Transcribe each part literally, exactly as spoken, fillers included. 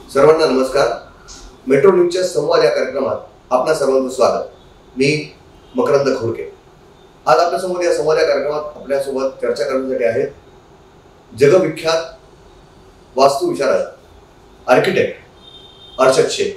सर्वांना नमस्कार. मेट्रो न्यूजच्या संवाद या कार्यक्रमात आपल्या सर्वांचं स्वागत. मी मकरंद खोडके. आज आपल्या समोर या संवाद या कार्यक्रमात आपल्यासोबत चर्चा करण्यासाठी आहेत जगविख्यात वास्तुविशारद आर्किटेक्ट अर्शद शेख.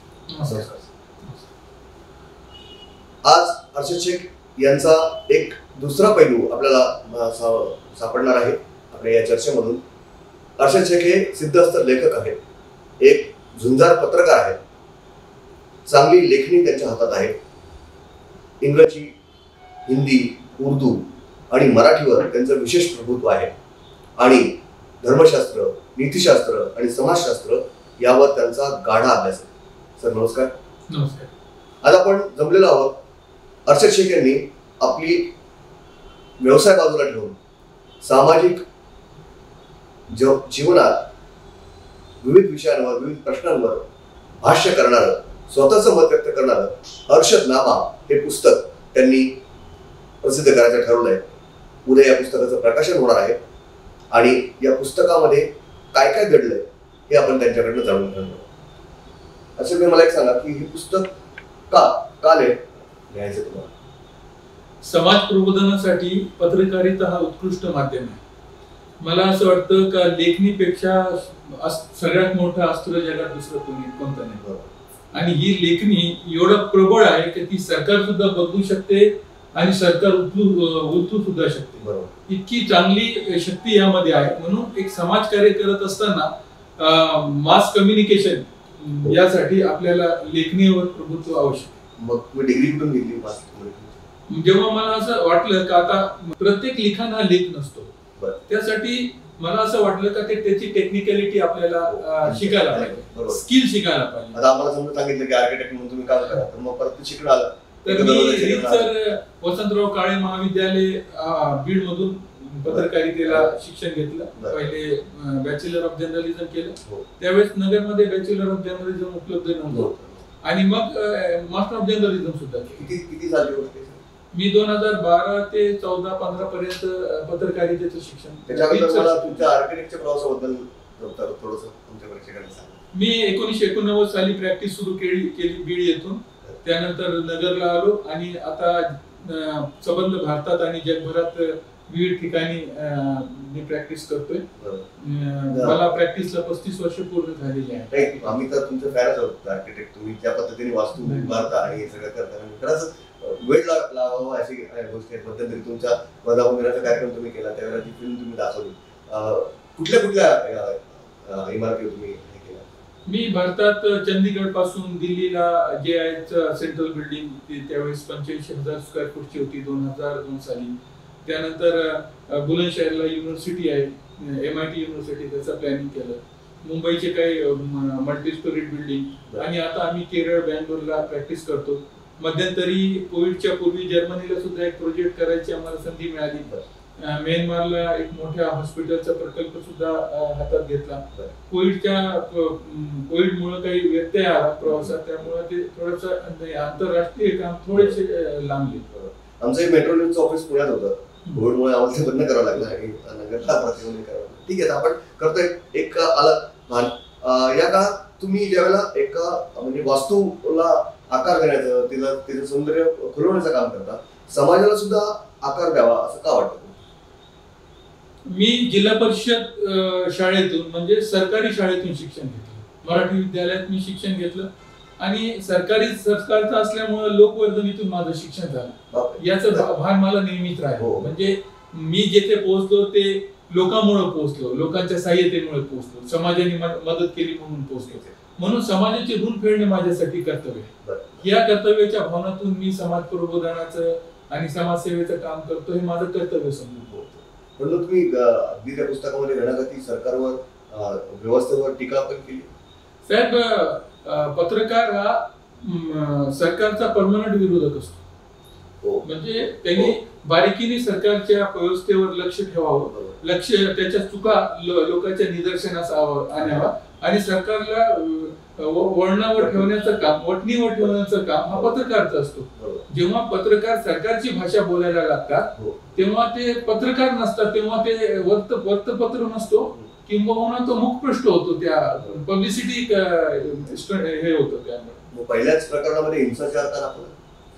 आज अर्शद शेख यांचा एक दुसरा पैलू आपल्याला सापडणार आहे आपल्या या चर्चेमधून. अर्शद शेख हे सिद्धहस्त लेखक आहेत, एक झुंजार पत्रकार आहेत. चांगली लेखणी त्यांच्या हातात आहे. इंग्रजी, हिंदी, उर्दू आणि मराठीवर त्यांचं विशेष प्रभुत्व आहे आणि धर्मशास्त्र, नीतिशास्त्र आणि समाजशास्त्र यावर त्यांचा गाढा अभ्यास आहे. सर नमस्कार. नमस्कार. आज आपण जमलेलो आहोत. अर्शद शेख यांनी आपली व्यवसाय बाजूला ठेवून सामाजिक जीवनात विविध विषयांवर, विविध प्रश्नांवर भाष्य करणारं, स्वतःचं मत व्यक्त करणारं अर्शदनामा हे पुस्तक त्यांनी प्रसिद्ध करायचं ठरवलंय. उद्या या पुस्तकाचं प्रकाशन होणार आहे आणि या पुस्तकामध्ये काय काय घडलंय हे आपण त्यांच्याकडनं जाणून घेणार आहोत. असं मी मला एक सांगा की हे पुस्तक का का लिहायचं तुम्हाला? समाज प्रबोधनासाठी पत्रकारिता हा उत्कृष्ट माध्यम आहे. मला असं वाटतं का लेखणीपेक्षा सगळ्यात मोठं अस्त्र जगात दुसरं कोणी कोणतं नाही. आणि ही लेखणी एवढं प्रबळ आहे की ती सरकार सुद्धा बदलू शकते आणि सरकार उचलू उचलू सुद्धा शकते. इतकी चांगली शक्ती यामध्ये आहे. म्हणून एक समाजकार्य करत असताना मास कम्युनिकेशन यासाठी आपल्याला लेखणीवर प्रभुत्व आवश्यक आहे. मग तुम्ही डिग्री कुठून घेतली? जेव्हा मला असं वाटलं का आता प्रत्येक लिखाण हा लेख नसतो, त्यासाठी मला असं वाटलं का ते त्याची टेक्निकॅलिटी आपल्याला शिकायला पाहिजे, स्किल शिकायला पाहिजे. आता आम्हाला समजा सांगितलं की आर्किटेक्ट म्हणून तुम्ही काम करा, तर मग परत शिकणं आलं. तर मी सर वसंतराव काळे महाविद्यालय बीड मधून पत्रकारितेला शिक्षण घेतलं. पहिले बॅचलर ऑफ जर्नलिझम केलं. त्यावेळेस नगरमध्ये बॅचलर ऑफ जर्नलिझम उपलब्ध नव्हतं आणि मग मास्टर ऑफ जर्नलिझम सुद्धा. किती किती झाली होती? मी दोन हजार बारा ते चौदा पंधरा पर्यंत पत्रकारितेचं शिक्षण. तुमच्या आर्किटेक्टच्या प्रवासाबद्दल थोडंसं तुमच्या प्रेक्षकांना सांगा. मी एकोणीसशे एकोणनव्वद साली प्रॅक्टिस सुरू केली केली बीड येथून. त्यानंतर नगरला आलो आणि आता संबंध भारतात आणि जगभरात विविध ठिकाणी मी प्रॅक्टिस करतोय. मला प्रॅक्टिसला पस्तीस वर्ष पूर्ण झालेली आहे. आम्ही तर तुमचे फॅनच आहोत आर्किटेक्ट. तुम्ही ज्या पद्धतीने वास्तू उभारता आणि हे सगळं करता, खरंच वेळ लावावा अशी गोष्ट आहे. मध्यंतरी तुमचा वर्धापन कार्यक्रम तुम्ही केला, त्यावेळेला जी फिल्म तुम्ही दाखवली, कुठल्या कुठल्या इमारती तुम्ही हे केल्या? मी भारतात चंदीगड पासून दिल्लीला जे आहे सेंट्रल बिल्डिंग त्यावेळेस पंच्याऐंशी हजार स्क्वेअर फूटची होती दोन हजार दोन साली. त्यानंतर बुलंदशहरला युनिव्हर्सिटी आहे, एम आय टी युनिव्हर्सिटी, त्याचं प्लॅनिंग केलं. मुंबईचे काही मल्टी स्टोरीड बिल्डिंग आणि आता आम्ही केरळ, बँगलोरला प्रॅक्टिस करतो. मध्यंतरी कोविडच्या पूर्वी जर्मनीला सुद्धा एक प्रोजेक्ट करायची आम्हाला संधी मिळाली. म्यानमारला एक मोठ्या हॉस्पिटलचा प्रकल्प सुद्धा हातात घेतला. कोविडच्या कोविडमुळे काही व्यत्यय आला प्रवासात, त्यामुळे ते थोडंसं आंतरराष्ट्रीय काम थोडेसे लांबले. आमचं एक मेट्रो न्यूजचं ऑफिस पुण्यात होतं. कोविडमुळे आम्हाला ते बंद करावं लागलं आणि नगरला प्रतिबंध करावं लागलं. ठीक आहे, आपण करतोय एक आलं भान. या काळात तुम्ही ज्यावेळेला एका म्हणजे वास्तूला आकार देण्याचं, तिला तिचं सौंदर्य खुलवण्याचं काम करता, समाजाला सुद्धा आकार द्यावा असं का वाटतं? मी जिल्हा परिषद शाळेतून म्हणजे सरकारी शाळेतून शिक्षण घेतलं. मराठी विद्यालयात मी शिक्षण घेतलं आणि सरकारी सरकारचं असल्यामुळे लोकवर्गणीतून माझं शिक्षण झालं. याचं भान मला नेहमीच राहिलं. म्हणजे मी जिथे पोहोचलो ते लोकांमुळे पोहोचलो, लोकांच्या सहाय्यतेमुळे पोहोचलो, समाजाने मदत केली म्हणून पोहोचलो. म्हणून समाजाचे ऋण फेडणे माझ्यासाठी कर्तव्य आहे. या कर्तव्याच्या भावनातून मी समाज प्रबोधनाचं आणि समाजसेवेचं काम करतो, हे माझं कर्तव्य समजून बोलतो. म्हणून तुम्ही अगदी त्या पुस्तकामध्ये घणाघाती सरकारवर, व्यवस्थेवर टीका पण केली. साहेब, पत्रकार हा सरकारचा परमनंट विरोधक असतो. म्हणजे त्यांनी बारीकीने सरकारच्या व्यवस्थेवर लक्ष ठेवावं, लक्ष त्याच्या चुका लोकांच्या निदर्शनास आणावा आणि सरकारला वळणावर ठेवण्याचं काम, वटणीवर ठेवण्याचं काम हा पत्रकारचा असतो. जेव्हा पत्रकार सरकारची भाषा बोलायला लागतात तेव्हा ते पत्रकार नसतात, तेव्हा ते वर्त वर्तपत्र नसतो, किंबहुना तो मुखपृष्ठ होतो, त्या पब्लिसिटी हे होतं त्यामुळे. पहिल्याच प्रकरणामध्ये हिंसाचार का दाखवला?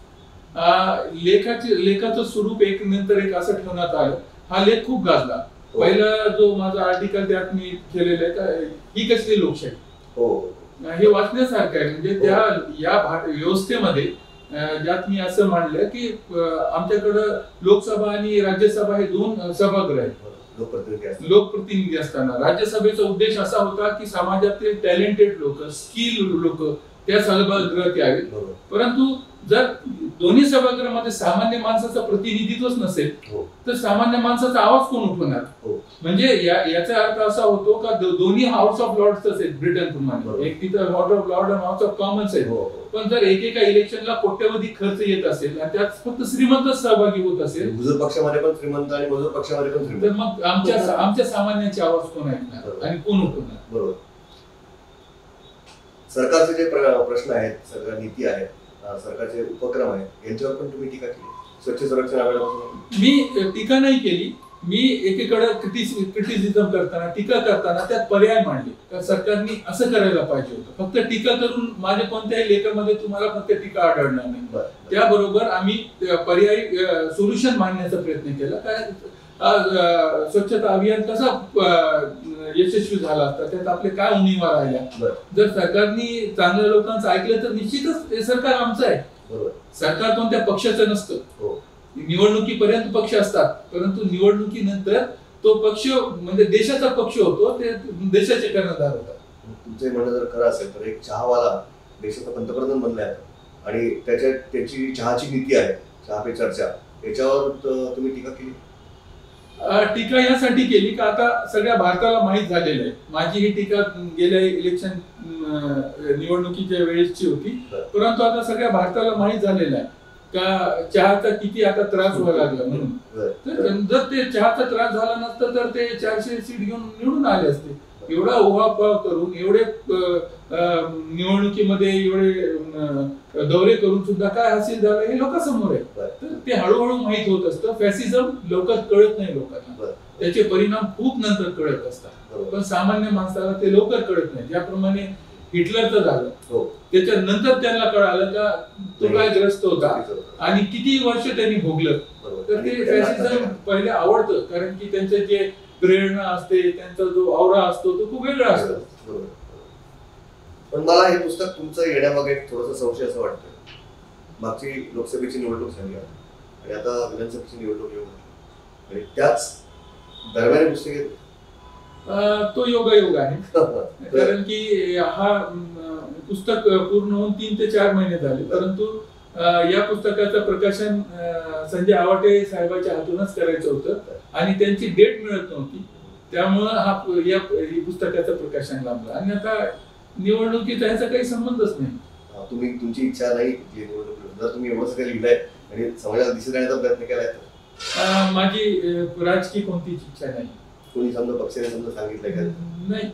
लेखाचे लेखाचं स्वरूप एक नंतर एक असं ठेवण्यात आलं. हा लेख खूप गाजला. पहिला जो माझा आर्टिकल त्यात मी केलेला आहे का ही कसली लोकशाही, हो हे वाचण्यासारखं आहे. म्हणजे त्या या व्यवस्थेमध्ये ज्यात मी असं मांडलं की आमच्याकडं लोकसभा आणि राज्यसभा हे दोन सभागृह आहेत. लोकप्रतिनिधी लोकप्रतिनिधी असताना राज्यसभेचा उद्देश असा होता की समाजातील टॅलेंटेड लोक, स्किल लोक त्या सभागृहात यावेत. परंतु जर दोन्ही सभागृहामध्ये सामान्य माणसाचं प्रतिनिधित्वच नसेल तर सामान्य माणसाचा आवाज कोण उठवणार? म्हणजे याचा अर्थ असा होतो का दोन्ही हाऊस ऑफ लॉर्ड्स आहेत ब्रिटन प्रमाणे, एक तिथं हाऊस ऑफ लॉर्ड आणि हाऊस ऑफ कॉमन्स आहे. पण जर एकेका इलेक्शनला कोट्यवधी खर्च येत असेल आणि त्यात फक्त श्रीमंतच सहभागी होत असेल, हुजूर पक्षामध्ये पण श्रीमंत आणि मजूर पक्षामध्ये पण श्रीमंत, तर मग आमच्या आमच्या सामान्यांचे आवाज कोण ऐकणार आणि कोण उठवणार? बरोबर. सरकारचे जे प्रश्न आहेत, सरकार नीती आहेत, सरकारचे उपक्रम आहेत, यांच्यावर पण तुम्ही टीका केली. स्वच्छ सर्वेक्षण आयोगापासून मी टीका नाही केली. मी एकीकडे क्रिटिसिझम करताना, टीका करताना त्यात पर्याय मांडले का सरकारने असं करायला पाहिजे होतं. फक्त टीका करून माझ्या कोणत्याही लेखामध्ये तुम्हाला फक्त टीका आढळणार नाही. त्याबरोबर आम्ही पर्यायी सोल्युशन मांडण्याचा प्रयत्न केला. काय स्वच्छता अभियान कसा यशस्वी झाला असता, त्यात आपले काय उणीवा राहिल्या. जर सरकारने चांगल्या लोकांचं ऐकलं तर निश्चितच हे सरकार आमचं आहे. सरकार कोणत्या पक्षाचं नसतं. निवडणुकीपर्यंत पक्ष असतात, परंतु निवडणुकीनंतर तो पक्ष म्हणजे देशाचा पक्ष होतो, ते देशाचे कर्णधार होतात. तुमचे म्हणणं जर खरं असेल तर एक चहावाला देशाचा पंतप्रधान बनलाय आणि त्याच्या त्याची चहाची नीती आहे, चहा पे चर्चा, याच्यावर तुम्ही टीका केली. टीका यासाठी केली का आता सगळ्या भारताला माहीत झालेलं आहे. माझी ही टीका गेल्या इलेक्शन निवडणुकीच्या वेळेसची होती, परंतु आता सगळ्या भारताला माहीत झालेलं आहे का चहाचा किती आता त्रास व्हायला लागला म्हणून. तर जर ते चहाचा त्रास झाला नसता तर ते चारशे सीट घेऊन निवडून आले असते. एवढा उहापोह करून, एवढे निवडणुकीमध्ये एवढे दौरे करून सुद्धा काय हासिल झालं हे लोकांसमोर आहे. तर ते हळूहळू माहीत होत असतं. फॅसिझम लवकर कळत नाही लोकांना, त्याचे परिणाम खूप नंतर कळत असतात. पण सामान्य माणसाला ते लवकर कळत नाही. ज्याप्रमाणे हिटलरचं झालं, त्याच्यानंतर त्यांना कळालं का तो काय ग्रस्त होता आणि किती वर्ष त्यांनी भोगलं. तर ते फॅसिझम पहिले आवडतं, कारण की त्यांचे जे प्रेरणा असते, त्यांचा जो औरा असतो तो खूप वेगळा असतो. पण मला हे पुस्तक तुमचं येण्यामागे थोडंसं संशय असं वाटतं. मागची लोकसभेची निवडणूक झाली आणि आता विधानसभेची निवडणूक येऊन आणि त्याच दरम्यान पुस्तक तो योगायोग आहे. कारण की हा पुस्तक पूर्ण होऊन तीन ते चार महिने झाले, परंतु या पुस्तकाचं प्रकाशन संजय आवटे साहेबांच्या हातूनच करायचं होतं आणि त्यांची डेट मिळत नव्हती. त्यामुळं हा या पुस्तकाचं प्रकाशन लांबलं आणि आता निवडणुकीचा ह्याचा काही संबंधच नाही. तुम्ही तुमची इच्छा नाही निवडणूक, जर तुम्ही एवढं सगळं लिहिलंय आणि समाजाला दिसत राहण्याचा प्रयत्न केलाय तर माझी राजकीय कोणतीच इच्छा नाही. कोणी समजा पक्षाने समजा सांगितलंय का? नाही.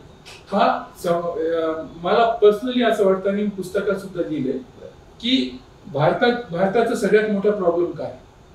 हा मला पर्सनली असं वाटतं आणि पुस्तकात सुद्धा लिहिलंय की भारतात भारताचा सगळ्यात मोठा प्रॉब्लेम काय,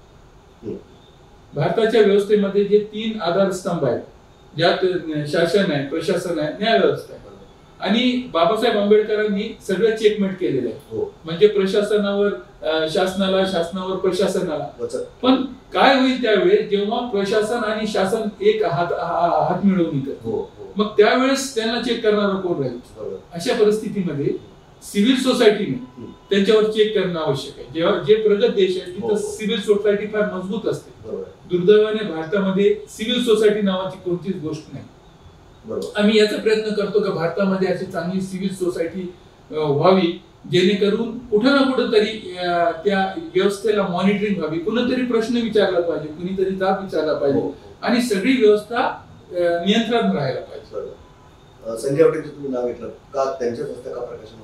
भारताच्या व्यवस्थेमध्ये जे तीन आधारस्तंभ आहेत, ज्यात शासन आहे, प्रशासन आहे, न्याय व्यवस्था आहे, आणि बाबासाहेब आंबेडकरांनी सगळं चेकमेट केलेलं आहे. म्हणजे प्रशासनावर शासनाला, शासनावर प्रशासनाला. पण काय होईल त्यावेळेस जेव्हा प्रशासन आणि शासन एक हात हात मिळवून येतात, मग त्यावेळेस त्यांना चेक करणारा कोण राहील? अशा परिस्थितीमध्ये सिव्हिल सोसायटीने त्यांच्यावर चेक करणं आवश्यक आहे. जेव्हा जे प्रगत देश आहे तिथं सिव्हिल सोसायटी फार मजबूत असते. दुर्दैवाने भारतामध्ये सिव्हिल सोसायटी नावाची कोणतीच गोष्ट नाही. आम्ही याचा प्रयत्न करतो की भारतामध्ये अशी चांगली सिव्हिल सोसायटी व्हावी, जेणेकरून कुठं ना कुठं तरी त्या व्यवस्थेला मॉनिटरिंग व्हावी, कुणीतरी प्रश्न विचारला पाहिजे, कुणीतरी जाब विचारला पाहिजे आणि सगळी व्यवस्था नियंत्रण राहायला पाहिजे. संजय आवटेंचं तुम्ही नाव घेतलं का? त्यांच्या पुस्तका प्रकाशन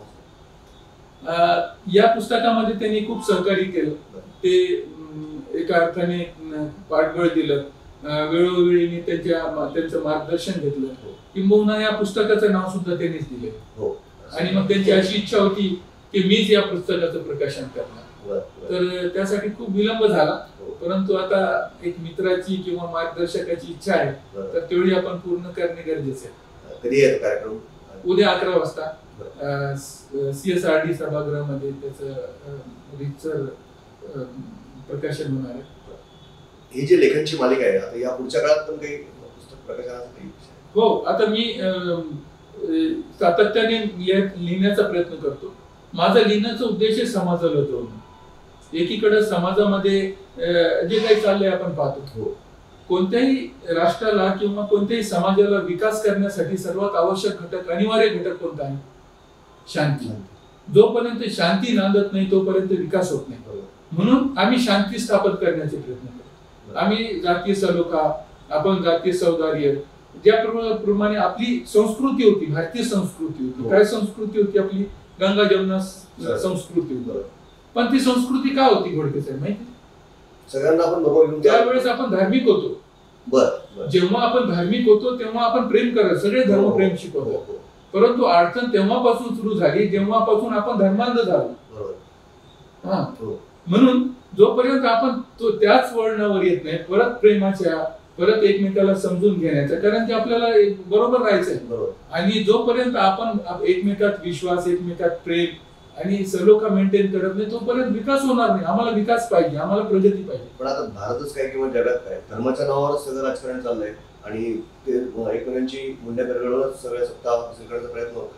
या पुस्तकामध्ये त्यांनी खूप सहकार्य केलं. ते एका अर्थाने पाठबळ दिलं, वेळोवेळी त्यांच्या त्यांचं मार्गदर्शन घेतलं. किंबहुना या पुस्तकाचं नाव सुद्धा त्यांनीच दिले आणि मग त्यांची अशी इच्छा होती की मीच या पुस्तकाचं प्रकाशन करणार. तर त्यासाठी खूप विलंब झाला, परंतु आता एक मित्राची किंवा मार्गदर्शकाची इच्छा आहे, बरं. तर तेवढी आपण पूर्ण करणे गरजेचे आहे. कधी आहे तो कार्यक्रम? उद्या अकरा वाजता सीएसआरडी सभागृहामध्ये त्याचं रीतसर प्रकाशन होणार आहे. ही जी लेखनची मालिका आहे, आता या पुढच्या काळात पण काही पुस्तक प्रकाशनाचा काही विषय आहे? हो, आता मी अं, अं, सातत्याने लिह- लिहिण्याचा प्रयत्न करतो. माझा लिहिण्याचा उद्देश आहे समाजाला जोडणं. एकीकडे समाजामध्ये अं, जे काही चाललंय आपण पाहतो, हो. कोणत्याही राष्ट्राला किंवा कोणत्याही समाजाला विकास करण्यासाठी सर्वात आवश्यक घटक, अनिवार्य घटक कोणता आहे? शांती. जोपर्यंत शांती नांदत नाही तोपर्यंत विकास होत नाही. बरोबर. म्हणून आम्ही शांती स्थापित करण्याचे प्रयत्न करतो. आम्ही जातीय सलोखा, आपण जातीय सौहार्द्य, ज्याप्रमाणे आपली संस्कृती होती, भारतीय संस्कृती होती. हो. काय संस्कृती होती आपली? गंगा जमुना बरोबर. संस्कृती होती. बरोबर. पण ती संस्कृती का होती घोडके साहेब माहिती? सगळ्यांना आपण बरोबर घेऊन त्यावेळेस आपण धार्मिक होतो. बर बर. जेव्हा आपण धार्मिक होतो तेव्हा आपण प्रेम करत, सगळे धर्म प्रेम हो, शिकवतो. हो, हो. परंतु अडचण तेव्हापासून सुरू झाली जेव्हापासून आपण धर्मांध झालो. बरोबर. हा. हो. म्हणून जोपर्यंत आपण तो त्याच वळणावर येत नाही, परत प्रेमाच्या, परत एकमेकाला समजून घेण्याच्या, कारण की आपल्याला एक बरोबर राहायचंय. बरोबर. आणि जोपर्यंत आपण आप- एकमेकात विश्वास, एकमेकात प्रेम आणि सलोखा मेंटेन करत नाही तोपर्यंत विकास होणार नाही. आम्हाला विकास पाहिजे, आम्हाला प्रगती पाहिजे. पण आता भारतच काय किंवा जगात काय, धर्माच्या नावावरच सगळं राजकारण चाललंय आणि ते एकमेकांची मूल्य पेरगडूनच सगळ्या सत्ता हासिल करण्याचा प्रयत्न होतो.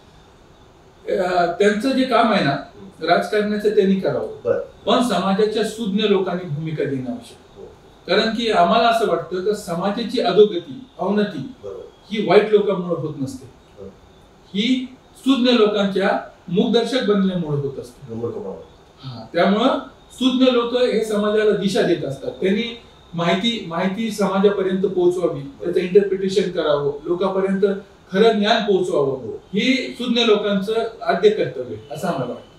अं, त्यांचं जे काम आहे ना राजकारणाचं त्यांनी करावं, बर. पण समाजाच्या सुज्ञ लोकांनी भूमिका देणं आवश्यक. हो. कारण की आम्हाला असं वाटतं की समाजाची अधोगती, अवनती बरोबर. ही वाईट लोकांमुळे होत नसते, बरोबर. ही सुज्ञ लोकांच्या मुखदर्शक बनल्यामुळे होत असते. मूर्खपणा. हा, त्यामुळं सुज्ञ लोक हे समाजाला दिशा देत असतात. त्यांनी माहिती माहिती समाजापर्यंत पोहोचवावी, त्याचं इंटरप्रिटेशन करावं, लोकांपर्यंत खरं ज्ञान पोहोचवावं, ही सुज्ञ लोकांचं आद्य कर्तव्य आहे, असं आम्हाला वाटतं.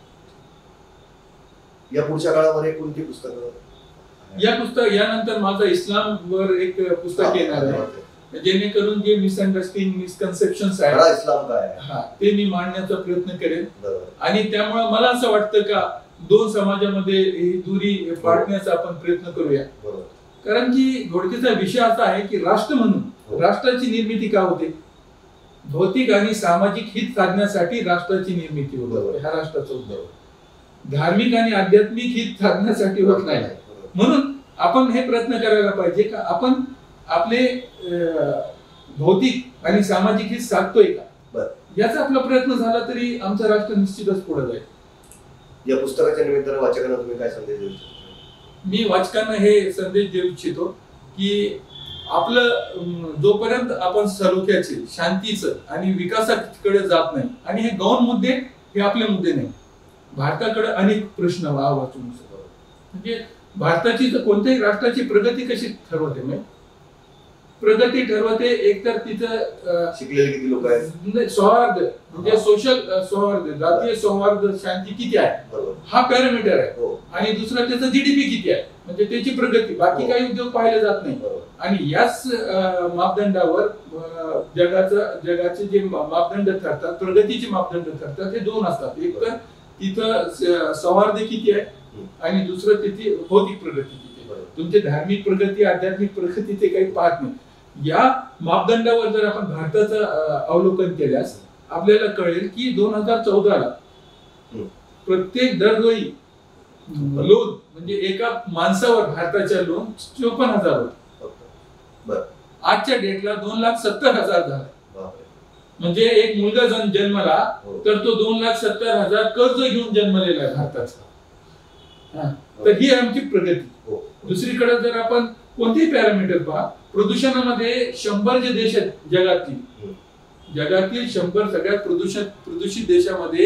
या पुढच्या काळामध्ये कोणती पुस्तकं? या पुस्तक यानंतर माझा इस्लामवर एक पुस्तक येणार आहे, जेणेकरून जे मिसअंडरस्टँडिंग, मिसकन्सेप्शन्स खरा आहेत, इस्लाम काय आहे? हा, ते मी मांडण्याचा प्रयत्न करेन. बरोबर. आणि त्यामुळे मला असं वाटतं का दोन समाजामध्ये ही दुरी पाडण्याचा आपण प्रयत्न करूया. बरोबर. कारण की घोडकेचा विषय असा आहे की राष्ट्र म्हणून हो. राष्ट्राची निर्मिती का होते? भौतिक आणि सामाजिक हित साधण्यासाठी राष्ट्राची निर्मिती होत बरोबर. असते. हा राष्ट्राचा उद्देश. धार्मिक आणि आध्यात्मिक हित साधण्यासाठी होत नाही. बरोबर. म्हणून आपण हे प्रयत्न करायला पाहिजे का आपण आपले अं, भौतिक आणि सामाजिक हित साधतोय का, बरं. याचा आपला प्रयत्न झाला तरी आमचं राष्ट्र निश्चितच पुढे जाईल. या पुस्तकाच्या निमित्तानं वाचकांना तुम्ही काय संदेश देऊ इच्छिता? मी वाचकांना हे संदेश देऊ इच्छितो की आपलं अं, जोपर्यंत आपण सलोख्याचे, शांतीचं आणि विकासाकडे जात नाही, आणि हे गौण मुद्दे हे आपले मुद्दे नाही. भारताकडे अनेक प्रश्न वाचून म्हणजे भारताची तर कोणत्याही राष्ट्राची प्रगती कशी ठरवते माहिती? प्रगती ठरवते एकतर तिथं अं, शिकलेले किती लोक आहेत? नाही, सौहार्द म्हणजे सोशल सौहार्द, जातीय सौहार्द, शांती किती आहे बरोबर. हा पॅरामीटर आहे. हो. आणि दुसरा त्याचा जीडीपी किती आहे, म्हणजे त्याची प्रगती. बाकी हो. काही उद्योग पाहिले जात नाही. बरोबर. आणि याच अं, मापदंडावर अं, जगाचं जगाचे जे मा- मापदंड ठरतात, प्रगतीचे मापदंड ठरतात, हे दोन असतात. एक तर तिथं स- सौहार्द किती आहे आणि दुसरं तिथे भौतिक प्रगती किती आहे. बरोबर. तुमची धार्मिक प्रगती, आध्यात्मिक प्रगती ते काही पाहत नाही. या मापदंडावर जर आपण भारताचं अं, अवलोकन केल्यास आपल्याला कळेल की दोन हजार चौदाला हम्म. प्रत्येक दरडोई लोन म्हणजे एका माणसावर भारताच्या लोन चोपन्न हजार होते. बरं. आजच्या डेटला दोन लाख सत्तर हजार झाला. बापरे. म्हणजे एक मुलगा जण जन्मला हो. तर तो दोन लाख सत्तर हजार कर्ज घेऊन जन्मलेला आहे भारताचा. हा. तर ही आमची प्रगती. हो. दुसरीकडे जर आपण कोणतेही पॅरामीटर पहा, प्रदूषणामध्ये शंभर जे देश आहेत जगातील, हम्म. जगातील शंभर सगळ्यात प्रदूषित प्रदूषित देशामध्ये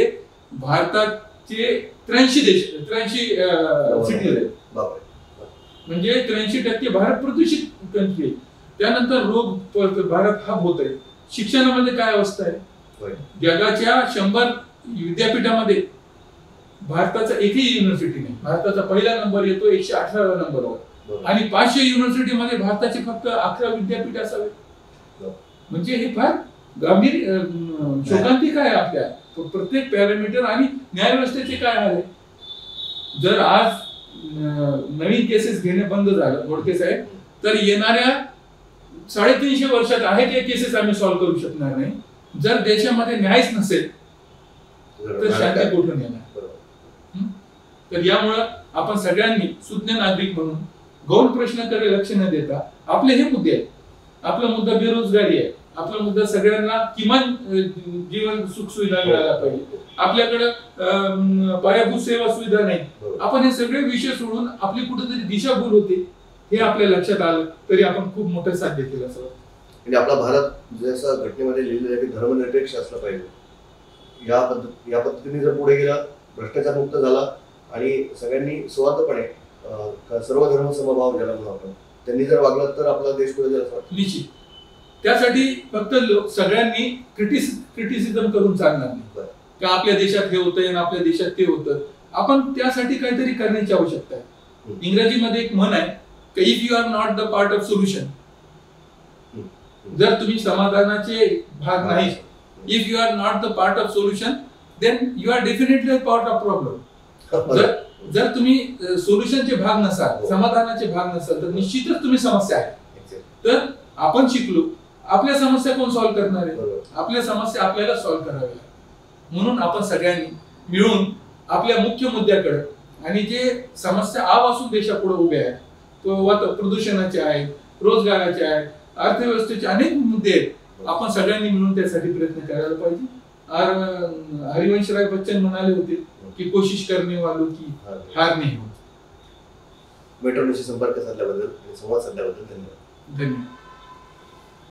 भारताचे त्र्याऐंशी देश त्र्याऐंशी सिटी आहेत. बापरे. म्हणजे त्र्याऐंशी टक्के भारत प्रदूषित कंट्री आहे. त्यानंतर रोग प- भारत हा होत आहे. शिक्षणामध्ये काय अवस्था आहे? होय. जगाच्या शंभर विद्यापीठामध्ये भारताचा एकही युनिव्हर्सिटी नाही. भारताचा पहिला नंबर येतो एकशे अठराव्या नंबरवर. बरोबर. आणि पाचशे युनिव्हर्सिटीमध्ये भारताचे फक्त अकरा विद्यापीठ असावे. बरोबर. म्हणजे हे फार गंभीर अं, शोकांतिक आहे आपल्या प्रत्येक पॅरामीटर. आणि न्यायव्यवस्थेचे काय आहे? जर आज न- नवीन केसेस घेणे बंद झालं मोडके साहेब, तर येणाऱ्या साडेतीनशे वर्षात आहेत या केसेस आम्ही सॉल्व्ह करू शकणार नाही. जर देशामध्ये न्यायच नसेल तर शांती कुठून येणार? हं? तर यामुळं आपण सगळ्यांनी सुज्ञ नागरिक म्हणून गौण प्रश्नाकडे लक्ष न देता आपले हे मुद्दे आहेत. आपला मुद्दा बेरोजगारी आहे, आपला मुद्दा सगळ्यांना किमान अं, जीवन सुख सुविधा मिळायला पाहिजे, आपल्याकडे अं, पायाभूत सेवा सुविधा नाही. आपण हे सगळे विषय सोडून आपली कुठेतरी दिशाभूल होते हे आपल्या लक्षात आलं तरी आपण खूप मोठं साध्य केलं असं वाटतं. म्हणजे आपला भारत जसं घटनेमध्ये लिहिलेलं आहे की धर्मनिरपेक्ष असलं पाहिजे, या पद्धत या पद्धतीने जर पुढे गेला, भ्रष्टाचार मुक्त झाला आणि सगळ्यांनी स्वार्थपणे अं, सर्व धर्म समभाव ज्याला म्हणून आपण त्यांनी जर वागलं तर आपला देश पुढे जाईल असं वाटतं. निश्चित त्यासाठी फक्त लो- सगळ्यांनी क्रिटिस क्रिटिसिझम करून चालणार नाही बरं. का आपल्या देशात हे होतंय आणि आपल्या देशात ते होतं. आपण त्यासाठी काहीतरी करण्याची आवश्यकता आहे. हं. इंग्रजीमध्ये एक म्हण आहे की if you are not the part of solution, जर तुम्ही समाधानाचे भाग नाही, if you are not the part of solution then you are definitely part of problem. जर जर तुम्ही सोल्युशनचे भाग नसाल, समाधानाचे भाग नसाल तर निश्चितच तुम्ही समस्या आहे. तर आपण शिकलो, आपल्या समस्या कोण सॉल्व्ह करणार आहे? बरोबर. आपल्या समस्या आपल्याला सॉल्व्ह कराव्या लागतात. म्हणून आपण सगळ्यांनी मिळून आपल्या मुख्य मुद्द्याकडे आणि जे समस्या आवासून देशापुढे उभे आहेत, तो वात- प्रदूषणाचे आहेत, रोजगाराचे आहेत, अर्थव्यवस्थेचे अनेक मुद्दे आहेत. आपण सगळ्यांनी मिळून त्यासाठी प्रयत्न करायला पाहिजे. और हरिवंशराय बच्चन म्हणाले होते की कोशिश करने वालों की हार नहीं होती. मेट्रोशी संपर्क साधल्याबद्दल आणि संवाद साधल्याबद्दल धन्यवाद. धन्यवाद.